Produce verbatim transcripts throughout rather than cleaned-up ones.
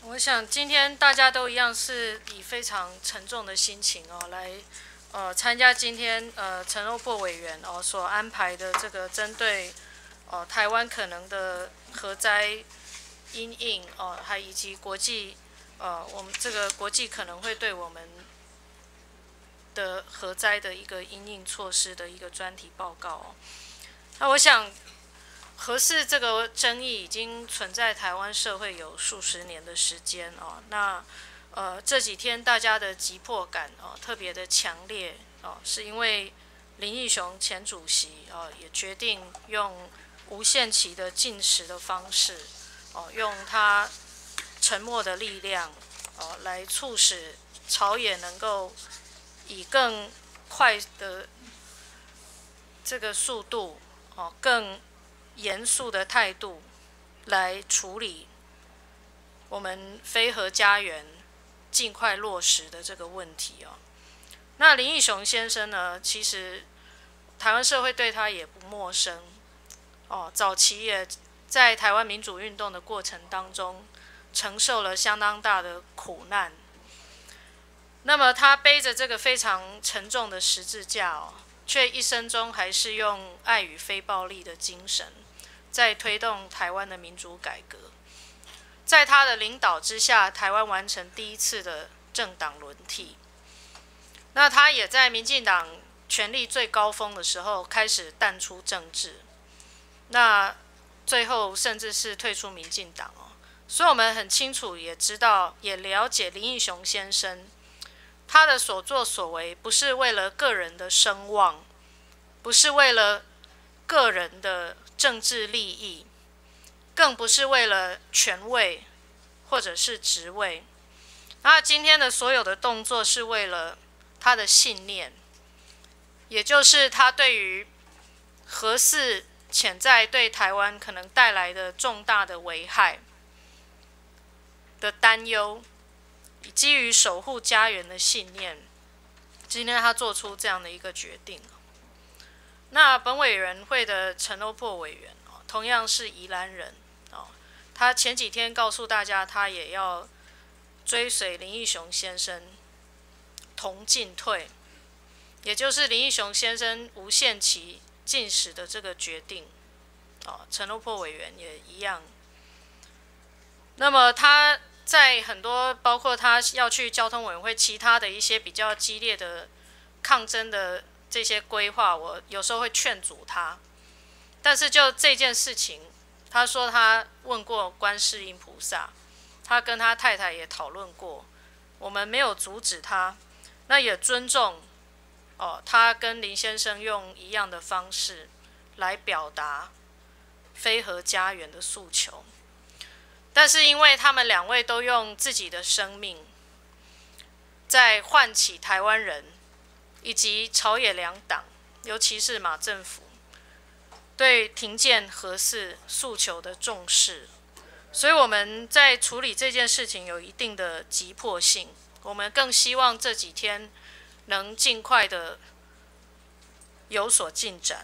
我想今天大家都一样是以非常沉重的心情哦来呃参加今天呃陈欧珀委员哦所安排的这个针对哦台湾可能的核灾因应哦，还以及国际呃我们这个国际可能会对我们的核灾的一个因应措施的一个专题报告哦。那我想。核四这个争议已经存在台湾社会有数十年的时间哦，那呃这几天大家的急迫感哦特别的强烈哦，是因为林义雄前主席哦也决定用无限期的禁食的方式哦，用他沉默的力量哦来促使朝野能够以更快的这个速度哦更。严肃的态度来处理我们非核家园尽快落实的这个问题哦。那林义雄先生呢，其实台湾社会对他也不陌生哦，早期也在台湾民主运动的过程当中承受了相当大的苦难。那么他背着这个非常沉重的十字架哦，却一生中还是用爱与非暴力的精神。在推动台湾的民主改革，在他的领导之下，台湾完成第一次的政党轮替。那他也在民进党权力最高峰的时候开始淡出政治，那最后甚至是退出民进党哦。所以我们很清楚，也知道，也了解林义雄先生他的所作所为，不是为了个人的声望，不是为了个人的政治利益，更不是为了权位或者是职位。那今天的所有的动作是为了他的信念，也就是他对于核四潜在对台湾可能带来的重大的危害的担忧，基于守护家园的信念，今天他做出这样的一个决定。那本委员会的陈欧珀委员哦，同样是宜兰人哦，他前几天告诉大家，他也要追随林义雄先生同进退，也就是林义雄先生无限期禁食的这个决定哦，陈欧珀委员也一样。那么他在很多包括他要去交通委员会其他的一些比较激烈的抗争的。这些规划，我有时候会劝阻他，但是就这件事情，他说他问过观世音菩萨，他跟他太太也讨论过，我们没有阻止他，那也尊重哦，他跟林先生用一样的方式来表达非核家园的诉求，但是因为他们两位都用自己的生命在唤起台湾人。以及朝野两党，尤其是马政府对停建核四诉求的重视，所以我们在处理这件事情有一定的急迫性。我们更希望这几天能尽快的有所进展。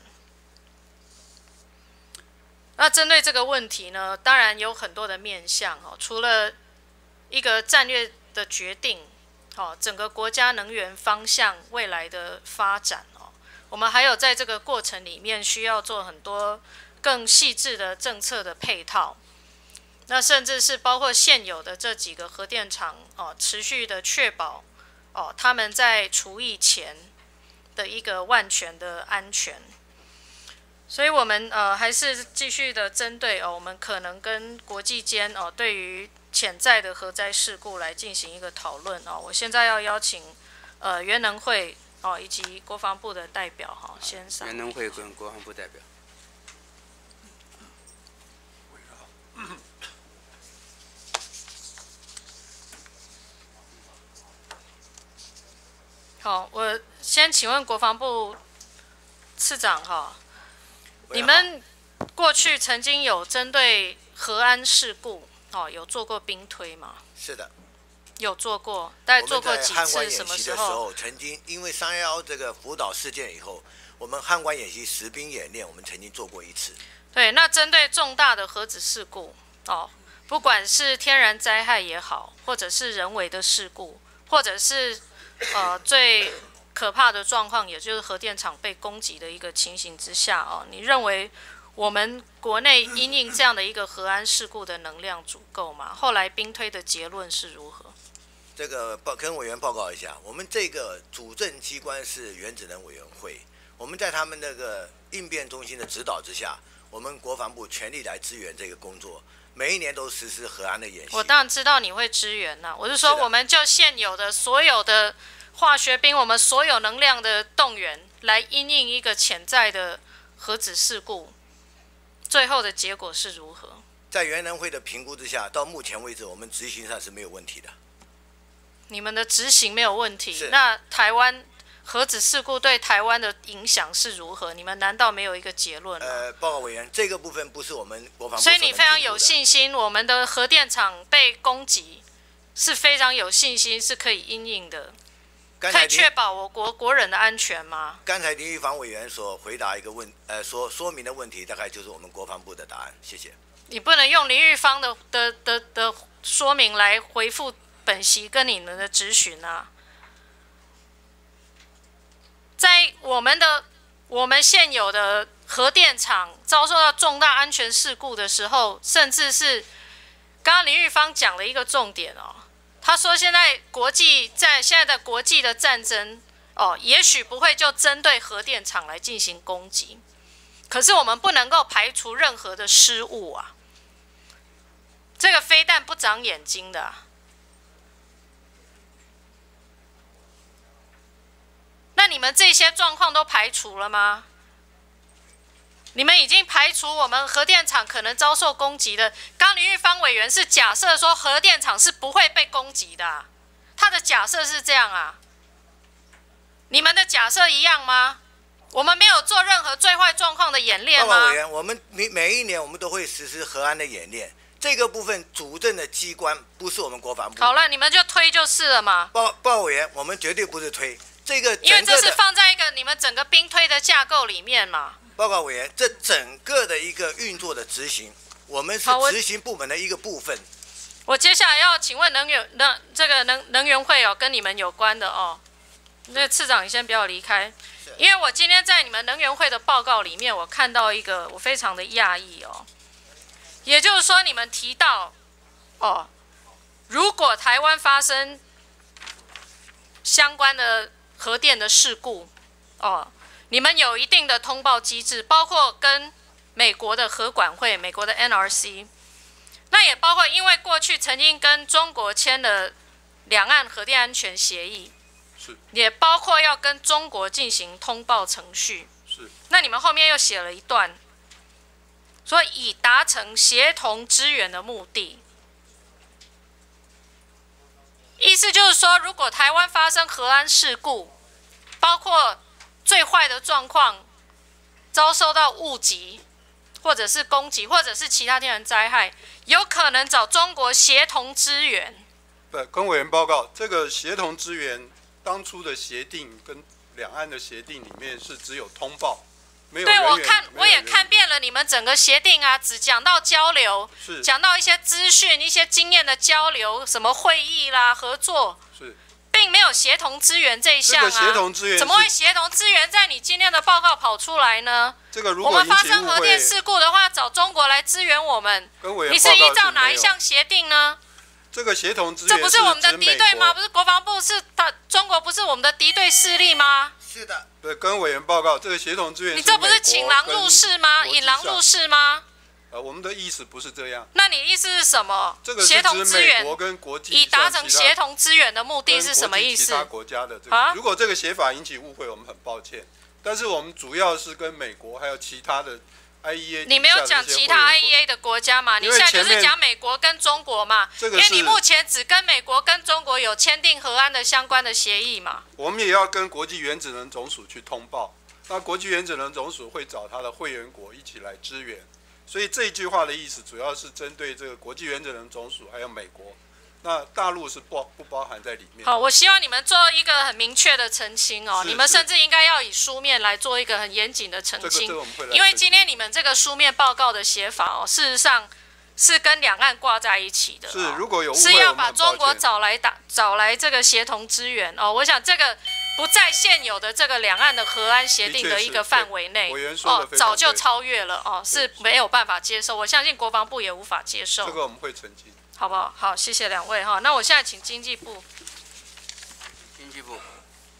那针对这个问题呢，当然有很多的面向哦，除了一个战略的决定。哦，整个国家能源方向未来的发展哦，我们还有在这个过程里面需要做很多更细致的政策的配套，那甚至是包括现有的这几个核电厂哦，持续的确保哦他们在除役前的一个万全的安全。所以我们呃还是继续的针对哦，我们可能跟国际间哦对于潜在的核灾事故来进行一个讨论哦。我现在要邀请呃原能会哦以及国防部的代表哈、哦、先上。 原能会跟国防部代表。 好，我先请问国防部次长哈，你们过去曾经有针对核安事故哦有做过兵推吗？ 是的， 有做过，大概做过几次？什么时候？的时候，曾经因为三幺幺这个福岛事件以后，我们汉光演习实兵演练，我们曾经做过一次。 对，那针对重大的核子事故哦， 不管是天然灾害也好，或者是人为的事故，或者是呃最可怕的状况，也就是核电厂被攻击的一个情形之下哦，你认为我们国内因应这样的一个核安事故的能量足够吗？后来兵推的结论是如何？ 这个报跟委员报告一下，我们这个主政机关是原子能委员会，我们在他们那个应变中心的指导之下，我们国防部全力来支援这个工作，每一年都实施核安的演习。 我当然知道你会支援呐、啊，我是说是我们就现有的所有的化学兵，我们所有能量的动员，来因应一个潜在的核子事故，最后的结果是如何？ 在原能会的评估之下，到目前为止，我们执行上是没有问题的。 你们的执行没有问题，那台湾核子事故对台湾的影响是如何？你们难道没有一个结论吗？ 呃，报告委员，这个部分不是我们国防部， 所以你非常有信心，我们的核电厂被攻击是非常有信心是可以因应的，可以确保我国国人的安全吗？ 刚才林玉芳委员所回答一个问，呃，所说明的问题，大概就是我们国防部的答案。谢谢。 你不能用林玉芳的的的的说明来回复本席跟你们的质询啊。在我们的我们现有的核电厂遭受到重大安全事故的时候，甚至是刚刚林玉芳讲了一个重点哦，他说现在国际在现在的国际的战争哦，也许不会就针对核电厂来进行攻击，可是我们不能够排除任何的失误啊。这个飞弹不长眼睛的、啊。那你们这些状况都排除了吗？你们已经排除我们核电厂可能遭受攻击的。刚林玉芳委员是假设说核电厂是不会被攻击的、啊，他的假设是这样啊。你们的假设一样吗？我们没有做任何最坏状况的演练吗？ 报告委员，我们每每一年我们都会实施核安的演练，这个部分主政的机关不是我们国防部。 好了，你们就推就是了嘛。 报报告委员，我们绝对不是推。这个因为这是放在一个你们整个兵推的架构里面嘛。 报告委员，这整个的一个运作的执行，我们是执行部门的一个部分。 我, 我接下来要请问能源能这个能能源会哦，跟你们有关的哦。那次长，你先不要离开，因为我今天在你们能源会的报告里面，我看到一个我非常的讶异哦。也就是说，你们提到哦，如果台湾发生相关的核电的事故，哦，你们有一定的通报机制，包括跟美国的核管会、美国的 N R C， 那也包括因为过去曾经跟中国签了两岸核电安全协议， 是， 也包括要跟中国进行通报程序， 是。 那你们后面又写了一段，说以达成协同支援的目的。意思就是说，如果台湾发生核安事故，包括最坏的状况，遭受到误击，或者是攻击，或者是其他天然灾害，有可能找中国协同支援。 不，跟委员报告，这个协同支援当初的协定跟两岸的协定里面是只有通报，没有人员。 对，我看我也看遍了你们整个协定啊，只讲到交流，讲到一些资讯、一些经验的交流，什么会议啦、合作， 是， 并没有协同支援这一项啊。 这个协同支援怎么会协同支援在你今天的报告跑出来呢？ 这个如果我们发生核电事故的话，找中国来支援我们， 跟委员你是依照哪一项协定呢？ 这个协同支援， 这不是我们的敌对吗？不是国防部是他中国不是我们的敌对势力吗？ 是的。 对，跟委员报告，这个协同支援， 你这不是请狼入室吗？引狼入室吗？ 呃，我们的意思不是这样。 那你意思是什么？ 这个协同支援，以达成协同支援的目的是什么意思？ 其他国家的这个，啊、如果这个写法引起误会，我们很抱歉。但是我们主要是跟美国还有其他的 I E A， 你没有讲其他 I E A 的国家嘛？你现在就是讲美国跟中国嘛？ 这个因为你目前只跟美国跟中国有签订核安的相关的协议嘛。 我们也要跟国际原子能总署去通报，那国际原子能总署会找他的会员国一起来支援。所以这一句话的意思主要是针对这个国际原子能总署还有美国。那大陆是不不包含在里面。 好，我希望你们做一个很明确的澄清哦。你们甚至应该要以书面来做一个很严谨的澄清， 这个这个、 因为今天你们这个书面报告的写法哦，事实上是跟两岸挂在一起的， 是如果有误会， 是要把中国找来打找来这个协同支援哦。我想这个不在现有的这个两岸的和安协定的一个范围内哦，早就超越了哦，是没有办法接受。我相信国防部也无法接受。 这个我们会澄清， 好不好？好，谢谢两位哈。那我现在请经济部。 经济部，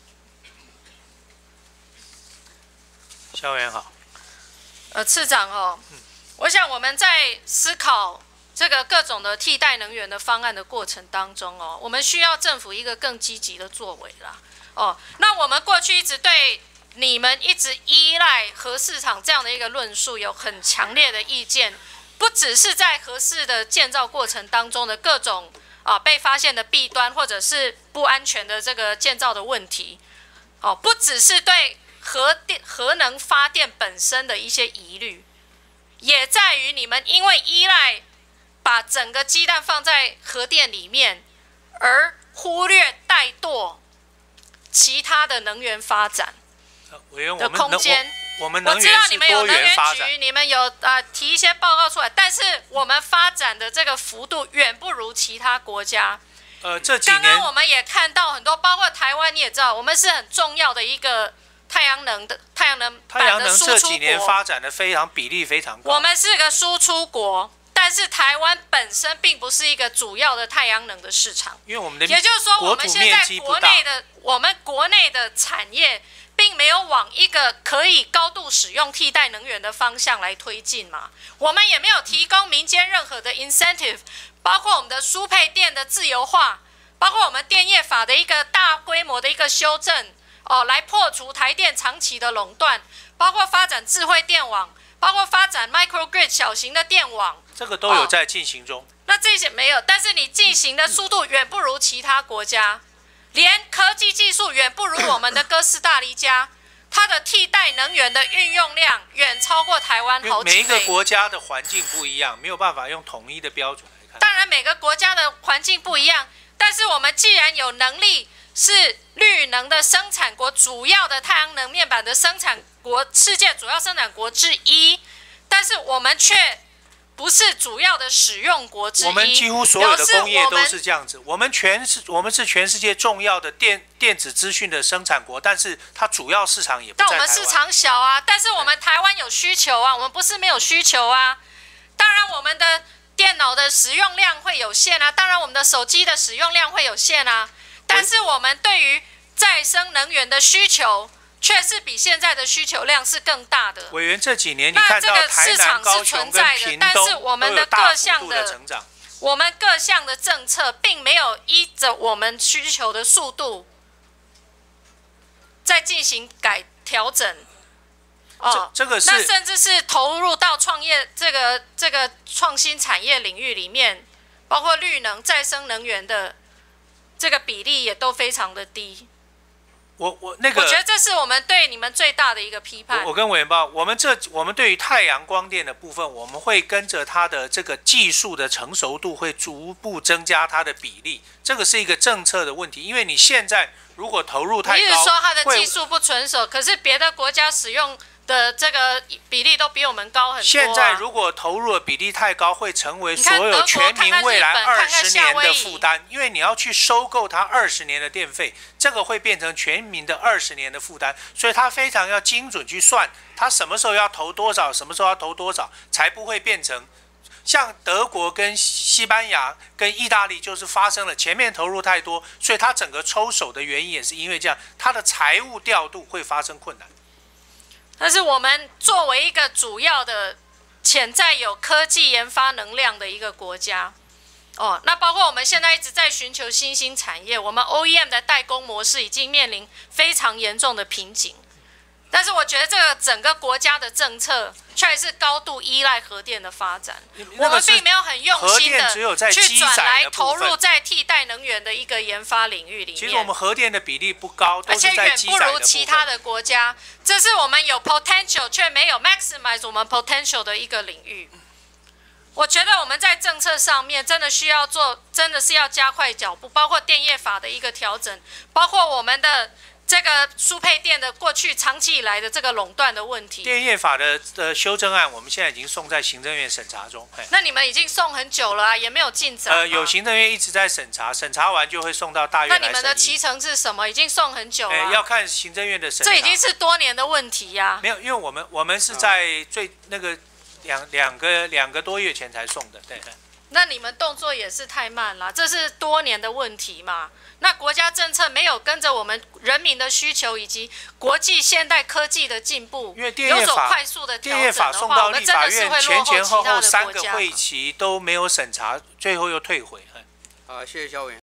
萧委员好。 呃，次长哦，我想我们在思考这个各种的替代能源的方案的过程当中哦，我们需要政府一个更积极的作为啦。哦，那我们过去一直对你们一直依赖核市场这样的一个论述有很强烈的意见，不只是在核市的建造过程当中的各种啊被发现的弊端，或者是不安全的这个建造的问题，哦，不只是对核电核能发电本身的一些疑虑，也在于你们因为依赖把整个鸡蛋放在核电里面，而忽略怠惰其他的能源发展的空间。 我们能源是多元发展， 我知道你们有能源局，你们有呃提一些报告出来，但是我们发展的这个幅度远不如其他国家。 呃，这几年刚刚我们也看到很多，包括台湾，你也知道，我们是很重要的一个太阳能的太阳能太阳能这几年发展的非常比例非常高， 我们是个输出国，但是台湾本身并不是一个主要的太阳能的市场， 因为我们的也就是说，我们现在国内的我们国内的产业并没有往一个可以高度使用替代能源的方向来推进嘛，我们也没有提供民间任何的 incentive， 包括我们的输配电的自由化，包括我们电业法的一个大规模的一个修正。哦，来破除台电长期的垄断，包括发展智慧电网，包括发展 microgrid 小型的电网， 这个都有在进行中。哦， 那这些没有，但是你进行的速度远不如其他国家，连科技技术远不如我们的哥斯达黎加，它的替代能源的运用量远超过台湾好几倍。 每一个国家的环境不一样，没有办法用统一的标准来看。 当然，每个国家的环境不一样，但是我们既然有能力。是绿能的生产国，主要的太阳能面板的生产国，世界主要生产国之一，但是我们却不是主要的使用国之一。 我们几乎所有的工业都是这样子，我们全是我们是全世界重要的电电子资讯的生产国，但是它主要市场也不在台湾。 但我们市场小啊，但是我们台湾有需求啊，我们不是没有需求啊。当然，我们的电脑的使用量会有限啊，当然我们的手机的使用量会有限啊。但是我们对于再生能源的需求，却是比现在的需求量是更大的。 委员这几年你看到台南、高雄跟屏东都有大幅度的成长， 我们各项的政策并没有依着我们需求的速度在进行改调整。 哦，这个是那甚至是投入到创业这个这个创新产业领域里面，包括绿能、再生能源的。这个比例也都非常的低， 我我那个， 我觉得这是我们对你们最大的一个批判。 我, 我跟委员报，我们这我们对于太阳光电的部分，我们会跟着它的这个技术的成熟度，会逐步增加它的比例。这个是一个政策的问题，因为你现在如果投入太高， 你是说它的技术不成熟，可是别的国家使用的这个比例都比我们高很多、啊。 现在如果投入的比例太高，会成为所有全民未来二十年的负担，因为你要去收购它二十年的电费，这个会变成全民的二十年的负担，所以它非常要精准去算，它什么时候要投多少，什么时候要投多少，才不会变成像德国跟西班牙跟意大利就是发生了前面投入太多，所以它整个抽手的原因也是因为这样，它的财务调度会发生困难。 但是我们作为一个主要的潜在有科技研发能量的一个国家，哦，那包括我们现在一直在寻求新兴产业，我们 O E M 的代工模式已经面临非常严重的瓶颈。但是我觉得这个整个国家的政策却是高度依赖核电的发展，我们并没有很用心的去转来投入在替代能源的一个研发领域里面。 其实我们核电的比例不高， 而且远不如其他的国家。这是我们有 potential 却没有 maximize 我们 potential 的一个领域。我觉得我们在政策上面真的需要做，真的是要加快脚步，包括电业法的一个调整，包括我们的这个输配电的过去长期以来的这个垄断的问题。 电业法的的修正案，我们现在已经送在行政院审查中。 那你们已经送很久了啊，也没有进展。 呃，有行政院一直在审查，审查完就会送到大院来审议。 那你们的期程是什么？已经送很久了、啊。 要看行政院的审查。 这已经是多年的问题呀、啊。 没有，因为我们我们是在最那个两两个两个多月前才送的，对。 那你们动作也是太慢了，这是多年的问题嘛？那国家政策没有跟着我们人民的需求以及国际现代科技的进步， 因为电业法快速的调电业法送到立法院前前后后三个会期都没有审查，最后又退回。 好，谢谢肖委员。